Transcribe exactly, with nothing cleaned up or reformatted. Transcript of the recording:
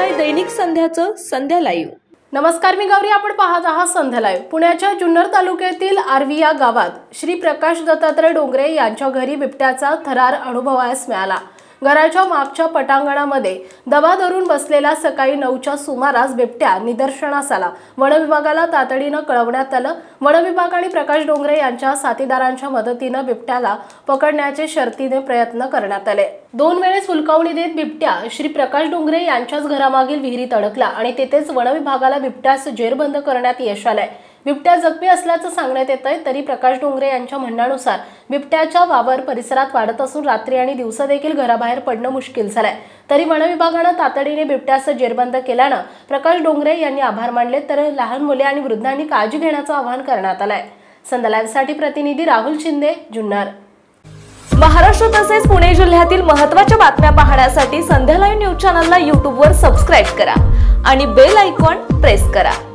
आहे दैनिक संध्याचं संध्या लाईव्ह। नमस्कार, मी गौरी, आपण पाहत आहात संध्या लाईव्ह। पुण्याच्या जुन्नर तालुक्यातील आर्वी या गावात श्री प्रकाश दत्तात्रय डोंगरे यांच्या घरी बिबट्याचा थरार अनुभवायला मिळाला। घराच्या मागच्या पटांगणामध्ये दबा धरून बसलेला सकाळी नऊच्या सुमारास बिबट्या निदर्शनास आला। वन विभागाला तातडीने कळवण्यात आलं। वन विभाग आणि प्रकाश डोंगरे यांच्या साथीदारांच्या मदतीने बिबट्याला पकडण्याचे शर्थीने प्रयत्न करण्यात आले। दोन वेळेस हुलकावणी देत बिबट्या श्री प्रकाश डोंगरे यांच्याच घरामागील विहिरीत अडकला आणि तेथेच वन विभागाला बिबट्यास जेरबंद करण्यात यश आले। बिबट्या जखमी असल्याचं सांगण्यात येतंय, तरी प्रकाश डोंगरे यांच्या म्हणण्यानुसार बिबट्याचा वावर परिसरात वाढत असून रात्री आणि दिवसा देखील घराबाहेर पडणं मुश्किल झालंय। तरी वन विभागानं तातडीने बिबट्यास जेरबंद केल्यानं प्रकाश डोंगरे यांनी आभार मानले, तर लहान मुले आणि वृद्धांनी काळजी घेण्याचं आवाहन करण्यात आलंय। संध्या लाईव्हसाठी प्रतिनिधी राहुल शिंदे, जुन्नर। महाराष्ट्र तसेच पुणे जिल्ह्यातील महत्त्वाच्या बातम्या पाहण्यासाठी संध्या लाईव्ह न्यूज चॅनलला यूट्यूबवर सबस्क्राईब करा आणि बेल आयकॉन प्रेस करा।